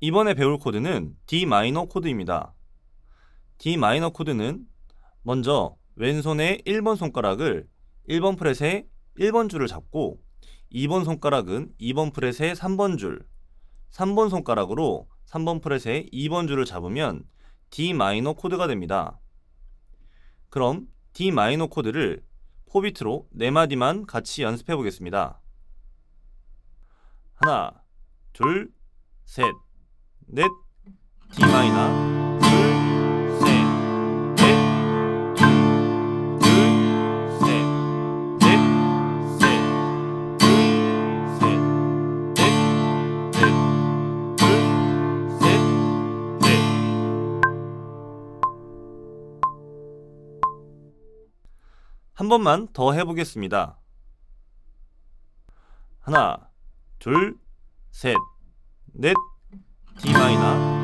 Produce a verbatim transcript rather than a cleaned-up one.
이번에 배울 코드는 D 마이너 코드입니다. D 마이너 코드는 먼저 왼손의 일 번 손가락을 일 번 프렛의 일 번 줄을 잡고 이 번 손가락은 이 번 프렛의 삼 번 줄, 삼 번 손가락으로 삼 번 프렛의 이 번 줄을 잡으면 D 마이너 코드가 됩니다. 그럼 D 마이너 코드를 사 비트로 네 마디만 같이 연습해 보겠습니다. 하나, 둘, 셋, 넷, D 마이너, 둘, 셋, 넷, 둘, 둘, 셋, 넷, 셋, 둘, 셋, 넷, 넷, 둘, 셋, 넷. 한 번만 더 해보겠습니다. 하나, 둘, 셋, 넷, D 마이너,